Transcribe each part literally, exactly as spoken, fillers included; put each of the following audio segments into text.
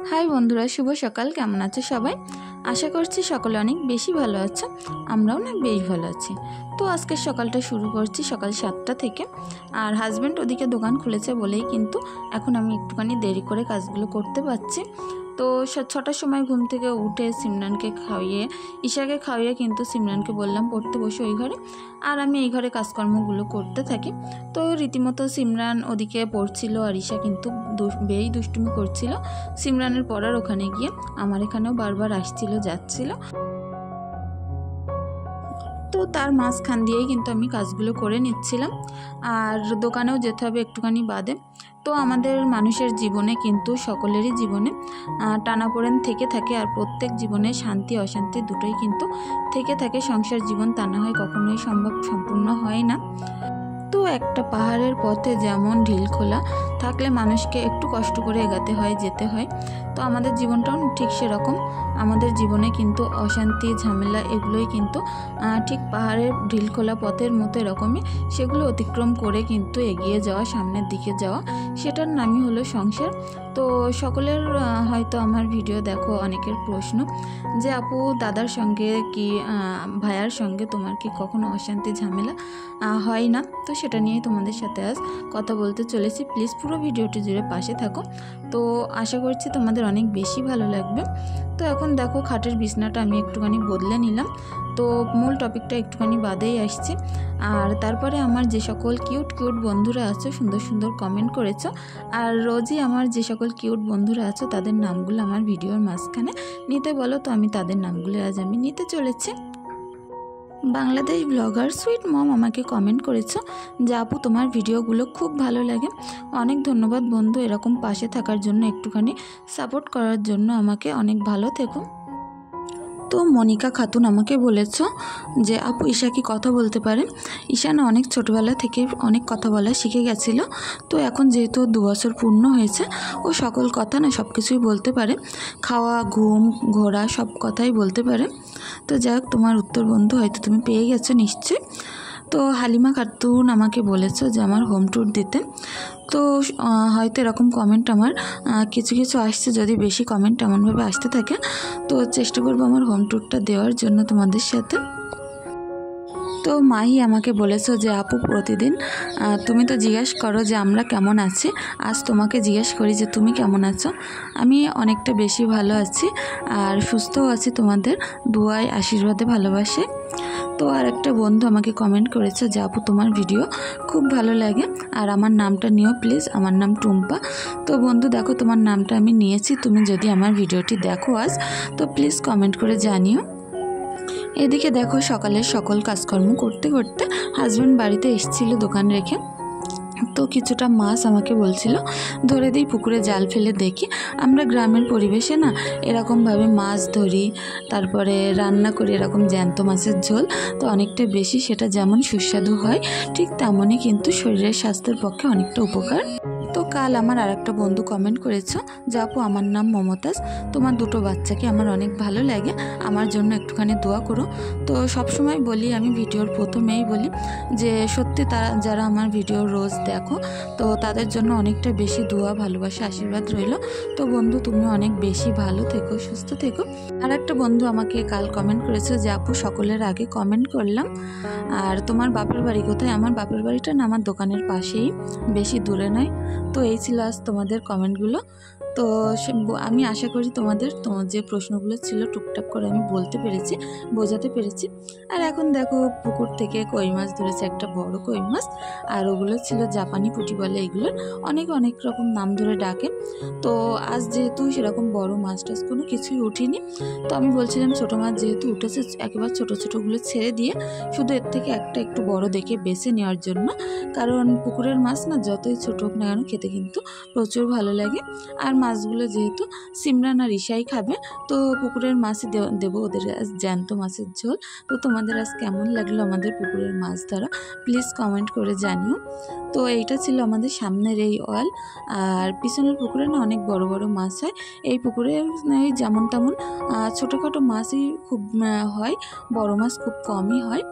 High বন্ধুরা, শুভ সকাল। কেমন আছো সবাই? আশা করছি সকলে অনেক বেশি ভালো আছো। আমরাও না বেশ ভালো আছি। তো আজকের সকালটা শুরু করছি সকাল সাতটা থেকে। আর হাজব্যান্ড ওদিকে দোকান খুলেছে বলেই কিন্তু এখন আমি একটুখানি দেরি করে কাজগুলো করতে পারছি। তো ছটার সময় ঘুম থেকে উঠে সিমরানকে খাইয়ে ঈশাকে খাইয়ে কিন্তু সিমরানকে বললাম পড়তে বসে ওই ঘরে, আর আমি এই ঘরে কাজকর্মগুলো করতে থাকি। তো রীতিমতো সিমরান ওদিকে পড়ছিল আর ঈশা কিন্তু বেই দুষ্টুমি করছিল সিমরানের পড়ার ওখানে গিয়ে। আমার এখানেও বারবার আসছিল যাচ্ছিল, তো তার মাঝখান দিয়েই কিন্তু আমি কাজগুলো করে নিচ্ছিলাম। আর দোকানেও যেতে হবে একটুখানি বাদে। তো আমাদের মানুষের জীবনে কিন্তু সকলেরই জীবনে টানাপোড়েন থেকে থাকে, আর প্রত্যেক জীবনে শান্তি অশান্তি দুটোই কিন্তু থেকে থাকে। সংসার জীবন তা না হয় কখনোই সম্ভব সম্পূর্ণ হয় না। তো একটা পাহাড়ের পথে যেমন ঢিল খোলা থাকলে মানুষকে একটু কষ্ট করে এগাতে হয়, যেতে হয়। তো আমাদের জীবনটাও ঠিক সেরকম। আমাদের জীবনে কিন্তু অশান্তি ঝামেলা এগুলোই কিন্তু ঠিক পাহাড়ের ঢিল খোলা পথের মতো এরকমই, সেগুলো অতিক্রম করে কিন্তু এগিয়ে যাওয়া, সামনের দিকে যাওয়া, সেটার নামই হলো সংসার। তো সকলের হয়তো আমার ভিডিও দেখো অনেকের প্রশ্ন যে আপু দাদার সঙ্গে কি ভাইয়ার সঙ্গে তোমার কি কখনো অশান্তি ঝামেলা হয় না? তো সেটা নিয়ে তোমাদের সাথে আজ কথা বলতে চলেছি। প্লিজ পুরো ভিডিওটি জুড়ে পাশে থাকো। তো আশা করছি তোমাদের অনেক বেশি ভালো লাগবে। তো এখন দেখো খাটের বিছনাটা আমি একটুখানি বদলে নিলাম। তো মূল টপিকটা একটুখানি বাদেই আসছি। আর তারপরে আমার যে সকল কিউট কিউট বন্ধুরা আছো, সুন্দর সুন্দর কমেন্ট করেছো, আর রোজই আমার যে সকল কিউট বন্ধুরা আছো তাদের নামগুলো আমার ভিডিওর মাঝখানে নিতে বলো, তো আমি তাদের নামগুলো আজ আমি নিতে চলেছি। বাংলাদেশ ব্লগার সুইট মম আমাকে কমেন্ট করেছো যে আপু তোমার ভিডিওগুলো খুব ভালো লাগে। অনেক ধন্যবাদ বন্ধু, এরকম পাশে থাকার জন্য, একটুখানি সাপোর্ট করার জন্য আমাকে। অনেক ভালো থেকো। তো মনিকা খাতুন আমাকে বলেছ যে আপু ঈশা কি কথা বলতে পারে? ঈশা না অনেক ছোটোবেলা থেকে অনেক কথা বলা শিখে গেছিল। তো এখন যেহেতু দু বছর পূর্ণ হয়েছে, ও সকল কথা না সব কিছুই বলতে পারে। খাওয়া, ঘুম, ঘোরা সব কথাই বলতে পারে। তো যাই হোক, তোমার উত্তর বন্ধু হয়তো তুমি পেয়ে গেছো নিশ্চয়ই। তো হালিমা খাতুন আমাকে বলেছো যে আমার হোম ট্যুর দিতে। তো হয়তো এরকম কমেন্ট আমার কিছু কিছু আসছে। যদি বেশি কমেন্ট এমনভাবে আসতে থাকে তো চেষ্টা করবো আমার হোম ট্যুরটা দেওয়ার জন্য তোমাদের সাথে। তো মাহি আমাকে বলেছো যে আপু প্রতিদিন তুমি তো জিজ্ঞেস করো যে আমরা কেমন আছি, আজ তোমাকে জিজ্ঞেস করি যে তুমি কেমন আছো। আমি অনেকটা বেশি ভালো আছি আর সুস্থও আছি, তোমাদের দুয়ায় আশীর্বাদে ভালোবাসে। তো আর একটা বন্ধু আমাকে কমেন্ট করেছে যে আপু তোমার ভিডিও খুব ভালো লাগে, আর আমার নামটা নিও প্লিজ, আমার নাম টুম্পা। তো বন্ধু দেখো, তোমার নামটা আমি নিয়েছি। তুমি যদি আমার ভিডিওটি দেখো আজ, তো প্লিজ কমেন্ট করে জানিও। এদিকে দেখো সকালের সকল কাজকর্ম করতে করতে হাজব্যান্ড বাড়িতে এসেছিল দোকান রেখে। তো কিছুটা মাছ আমাকে বলছিল ধরে দিই, পুকুরে জাল ফেলে দেখি। আমরা গ্রামের পরিবেশে না এরকমভাবে মাছ ধরি, তারপরে রান্না করি এরকম জ্যান্ত মাছের ঝোল। তো অনেকটা বেশি সেটা যেমন সুস্বাদু হয়, ঠিক তেমনই কিন্তু শরীরের স্বাস্থ্যের পক্ষে অনেকটা উপকার। তো কাল আমার আর একটা বন্ধু কমেন্ট করেছো যে আপু আমার নাম মমতাজ, তোমার দুটো বাচ্চাকে আমার অনেক ভালো লাগে, আমার জন্য একটুখানি দোয়া করো। তো সবসময় বলি, আমি ভিডিওর প্রথমেই বলি যে সত্যি তারা যারা আমার ভিডিও রোজ দেখো, তো তাদের জন্য অনেকটা বেশি দোয়া, ভালোবাসা, আশীর্বাদ রইল। তো বন্ধু তুমি অনেক বেশি ভালো থেকো, সুস্থ থেকো। আর একটা বন্ধু আমাকে কাল কমেন্ট করেছে যে আপু সকলের আগে কমেন্ট করলাম, আর তোমার বাপের বাড়ি কোথায়? আমার বাপের বাড়িটা না আমার দোকানের পাশেই, বেশি দূরে নয়। তো এই ছিল আজ তোমাদের কমেন্টগুলো। তো আমি আশা করি তোমাদের তোমার যে প্রশ্নগুলো ছিল টুকটাক করে আমি বলতে পেরেছি, বোঝাতে পেরেছি। আর এখন দেখো পুকুর থেকে কই মাছ ধরেছে, একটা বড় কই মাছ, আর ওগুলো ছিল জাপানি পুঁটি বলে, এগুলোর অনেক অনেক রকম নাম ধরে ডাকে। তো আজ যেহেতু সেরকম বড় মাছ টাছ কোনো কিছুই উঠিনি, তো আমি বলছিলাম ছোটো মাছ যেহেতু উঠেছে একেবারে ছোটো ছোটোগুলো ছেড়ে দিয়ে শুধু এর থেকে একটা একটু বড় দেখে বেছে নেওয়ার জন্য। কারণ পুকুরের মাছ না যতই ছোটো হোক না কেন খেতে কিন্তু প্রচুর ভালো লাগে। আর মাছগুলো যেহেতু সিমরান আর ঈশাই খাবে, তো পুকুরের মাছই দেবো ওদের জ্যান্ত মাছের ঝোল। তো তোমাদের আজ কেমন লাগলো আমাদের পুকুরের মাছ ধরা, প্লিজ কমেন্ট করে জানিও। তো এইটা ছিল আমাদের সামনের এই ওয়াল, আর পিছনের পুকুরে না অনেক বড় বড় মাছ হয়। এই পুকুরে যেমন তেমন ছোটোখাটো মাছই খুব হয়, বড় মাছ খুব কমই হয়।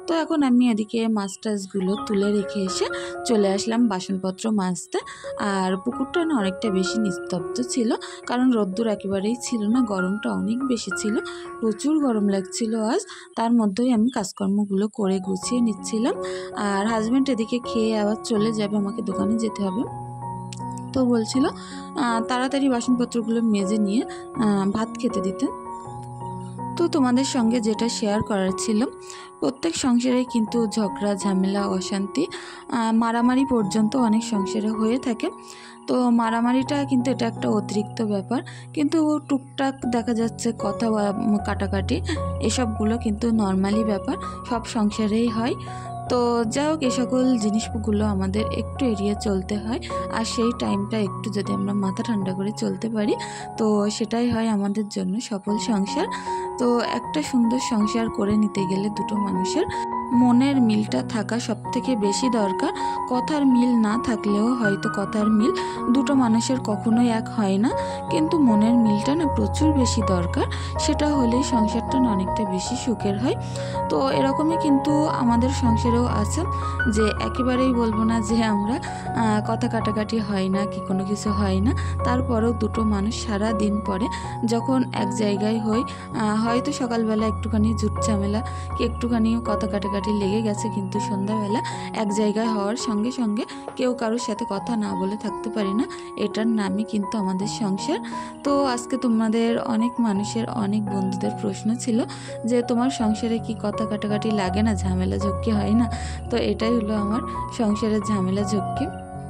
তো এখন আমি এদিকে মাছ টাছগুলো তুলে রেখে এসে চলে আসলাম বাসনপত্র মাজতে। আর পুকুরটা না অনেকটা বেশি নিস্তব্ধ ছিল, কারণ রোদ্দুর একেবারেই ছিল না, গরমটা অনেক বেশি ছিল, প্রচুর গরম লাগছিল আজ। তার মধ্যেই আমি কাজকর্মগুলো করে গুছিয়ে নিচ্ছিলাম। আর হাজব্যান্ড এদিকে খেয়ে আবার চলে যাবে, আমাকে দোকানে যেতে হবে। তো বলছিল তাড়াতাড়ি বাসনপত্রগুলো মেজে নিয়ে ভাত খেতে দিতে। তো তোমাদের সঙ্গে যেটা শেয়ার করার ছিল, প্রত্যেক সংসারে কিন্তু ঝগড়া ঝামেলা অশান্তি মারামারি পর্যন্ত অনেক সংসারে হয়ে থাকে। তো মারামারিটা কিন্তু এটা একটা অতিরিক্ত ব্যাপার, কিন্তু টুকটাক দেখা যাচ্ছে কথা কাটাকাটি এসবগুলো কিন্তু নর্মালি ব্যাপার, সব সংসারেই হয়। তো যাই হোক, এ সকল জিনিসগুলো আমাদের একটু এড়িয়ে চলতে হয়। আর সেই টাইমটা একটু যদি আমরা মাথা ঠান্ডা করে চলতে পারি, তো সেটাই হয় আমাদের জন্য সফল সংসার। তো একটা সুন্দর সংসার করে নিতে গেলে দুটো মানুষের মনের মিলটা থাকা সব থেকে বেশি দরকার। কথার মিল না থাকলেও হয়তো কথার মিল দুটো মানুষের কখনোই এক হয় না, কিন্তু মনের মিলটা না প্রচুর বেশি দরকার। সেটা হলেই সংসারটা না অনেকটা বেশি সুখের হয়। তো এরকমই কিন্তু আমাদের সংসারেও আছে, যে একেবারেই বলবো না যে আমরা কথা কাটাকাটি হয় না কি কোনো কিছু হয় না, তারপরেও দুটো মানুষ সারা দিন পরে যখন এক জায়গায় হই, হয়তো সকালবেলা একটুখানি ঝুট ঝামেলা কি একটুখানি কথা কাটাকাটি লেগে গেছে, কিন্তু সন্ধ্যাবেলা এক জায়গায় হওয়ার সঙ্গে সঙ্গে কেউ কারোর সাথে কথা না বলে থাকতে পারি না, এটার নামই কিন্তু আমাদের সংসার। তো আজকে তোমাদের অনেক মানুষের অনেক বন্ধুদের প্রশ্ন ছিল যে তোমার সংসারে কি কথা কাটাকাটি লাগে না, ঝামেলা ঝক্কি হয় না? তো এটাই হলো আমার সংসারের ঝামেলা ঝক্কি।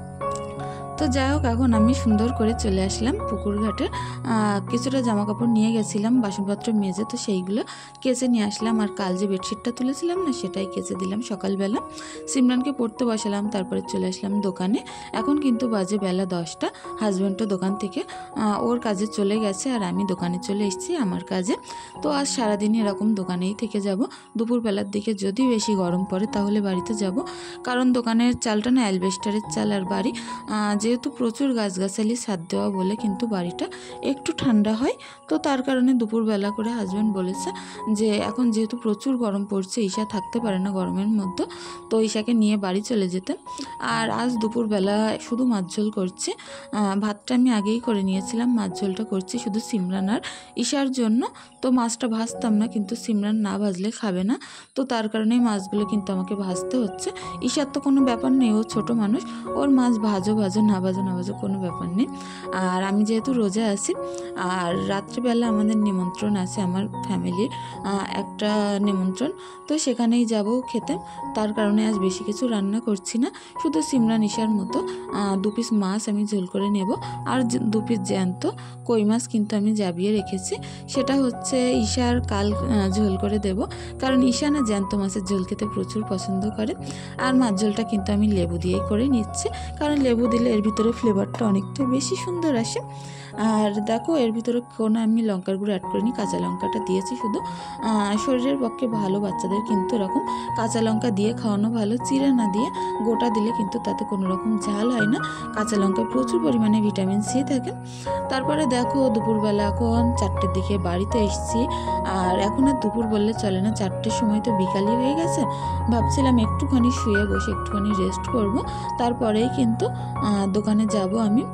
তো যাই হোক, এখন আমি সুন্দর করে চলে আসলাম পুকুর ঘাটে। কিছুটা জামা কাপড় নিয়ে গেছিলাম বাসনপত্র মেজে, তো সেইগুলো কেচে নিয়ে আসলাম। আর কাল যে বেডশিটটা তুলেছিলাম না, সেটাই কেচে দিলাম সকালবেলা। সিমরানকে পড়তে বসালাম, তারপরে চলে আসলাম দোকানে। এখন কিন্তু বাজে বেলা দশটা। হাজব্যান্ডও দোকান থেকে ওর কাজে চলে গেছে, আর আমি দোকানে চলে এসেছি আমার কাজে। তো আজ সারাদিন এরকম দোকানেই থেকে যাব। দুপুরবেলার দিকে যদি বেশি গরম পড়ে তাহলে বাড়িতে যাব, কারণ দোকানের চালটা না অ্যালবেস্টারের চাল, আর বাড়ি যেহেতু প্রচুর গাছগাছালি ছাদ দেওয়া বলে কিন্তু বাড়িটা একটু ঠান্ডা হয়। তো তার কারণে দুপুরবেলা করে হাজব্যান্ড বলেছে যে এখন যেহেতু প্রচুর গরম পড়ছে, ঈশা থাকতে পারে না গরমের মধ্যে, তো ঈশাকে নিয়ে বাড়ি চলে যেতে। আর আজ দুপুরবেলা শুধু মাছ ঝোল করছি। ভাতটা আমি আগেই করে নিয়েছিলাম, মাছ ঝোলটা করছি শুধু সিমরান আর ঈশার জন্য। তো মাছটা ভাজতাম না, কিন্তু সিমরান না ভাজলে খাবে না, তো তার কারণেই মাছগুলো কিন্তু আমাকে ভাজতে হচ্ছে। ঈশার তো কোনো ব্যাপার নেই, ও ছোট মানুষ, ওর মাছ ভাজো ভাজো না ভাজো না ভাজো কোনো ব্যাপার নেই। আর আমি যেহেতু রোজা আছি, আর রাত্রিবেলা আমাদের নিমন্ত্রণ আছে, আমার ফ্যামিলির একটা নিমন্ত্রণ, তো সেখানেই যাব খেতে। তার কারণে আজ বেশি কিছু রান্না করছি না, শুধু সিমরান ঈশার মতো দু পিস মাছ আমি ঝোল করে নেব। আর দু পিস জ্যান্ত কই মাছ কিন্তু আমি জাবিয়ে রেখেছি, সেটা হচ্ছে ঈশার কাল ঝোল করে দেব, কারণ ঈশা না জ্যান্ত মাছের ঝোল খেতে প্রচুর পছন্দ করে। আর মাছ ঝোলটা কিন্তু আমি লেবু দিয়েই করে নিচ্ছি, কারণ লেবু দিলে এর ভিতরে ফ্লেভারটা অনেকটা বেশি সুন্দর আসে। আর দেখো, এর ভিতরে কোনো আমি লঙ্কার গুঁড়ো অ্যাড করিনি, কাঁচা লঙ্কাটা দিয়েছি শুধু। শরীরের পক্ষে ভালো, বাচ্চাদের কিন্তু এরকম কাঁচা লঙ্কা দিয়ে খাওয়ানো ভালো, চিড়ে না দিয়ে গোটা দিলে কিন্তু তাতে কোনো রকম ঝাল হয় না। কাঁচা লঙ্কায় প্রচুর পরিমাণে ভিটামিন সি থাকে। তারপরে দেখো, দুপুরবেলা এখন চারটের দিকে বাড়িতে এসেছি। আর এখন আর দুপুর বললে চলে না, চারটের সময় তো বিকালই হয়ে গেছে। ভাবছিলাম একটুখানি শুয়ে বসে একটুখানি রেস্ট করব, তারপরেই কিন্তু দোকানে যাব আমি।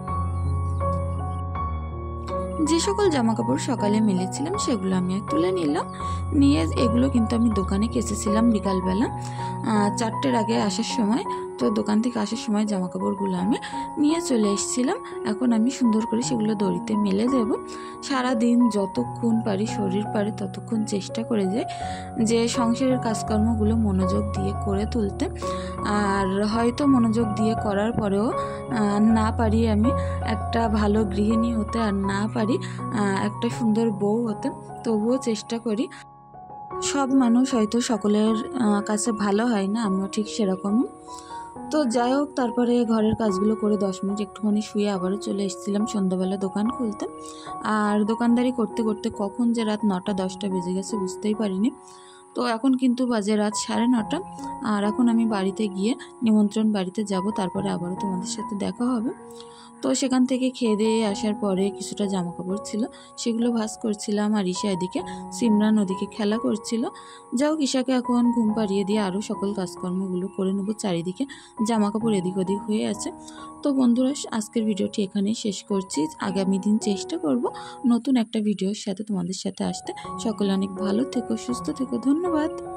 যে সকল জামাকাপড় সকালে মেলেছিলাম সেগুলো আমি তুলে নিলাম, নিয়ে এগুলো কিন্তু আমি দোকানে কেচেছিলাম বিকালবেলা চারটের আগে আসার সময়। তো দোকান থেকে আসার সময় জামাকাপড়গুলো আমি নিয়ে চলে এসেছিলাম। এখন আমি সুন্দর করে সেগুলো দড়িতে মেলে দেব। সারাদিন যতক্ষণ পারি, শরীর পারে ততক্ষণ চেষ্টা করে যাই যে সংসারের কাজকর্মগুলো মনোযোগ দিয়ে করে তুলতে। আর হয়তো মনোযোগ দিয়ে করার পরেও না পারি আমি একটা ভালো গৃহিণী হতে, আর না পারি একটা সুন্দর বউ হতে, তবুও চেষ্টা করি। সব মানুষ হয়তো সকলের কাছে ভালো হয় না, আমিও ঠিক সেরকমই। তো যাই হোক, তারপরে ঘরের কাজগুলো করে দশ মিনিট একটুখানি শুয়ে আবারও চলে এসেছিলাম সন্ধ্যাবেলা দোকান খুলতে। আর দোকানদারি করতে করতে কখন যে রাত নটা দশটা বেজে গেছে বুঝতেই পারিনি। তো এখন কিন্তু বাজে রাত সাড়ে নটা। আর এখন আমি বাড়িতে গিয়ে নিমন্ত্রণ বাড়িতে যাব, তারপরে আবারও তোমাদের সাথে দেখা হবে। তো সেখান থেকে খেয়ে দিয়ে আসার পরে কিছুটা জামা কাপড় ছিল, সেগুলো ভাঁজ করছিলাম। আর ঈশা এদিকে, সিমরান ওদিকে খেলা করছিল। যাও, ঈশাকে এখন ঘুম পাড়িয়ে দিয়ে আরও সকল কাজকর্মগুলো করে নেবো। চারিদিকে জামা কাপড় এদিক ওদিক হয়ে আছে। তো বন্ধুরা, আজকের ভিডিওটি এখানেই শেষ করছি। আগামী দিন চেষ্টা করব নতুন একটা ভিডিওর সাথে তোমাদের সাথে আসতে। সকলে অনেক ভালো থেকো, সুস্থ থেকো। ধন্যবাদ।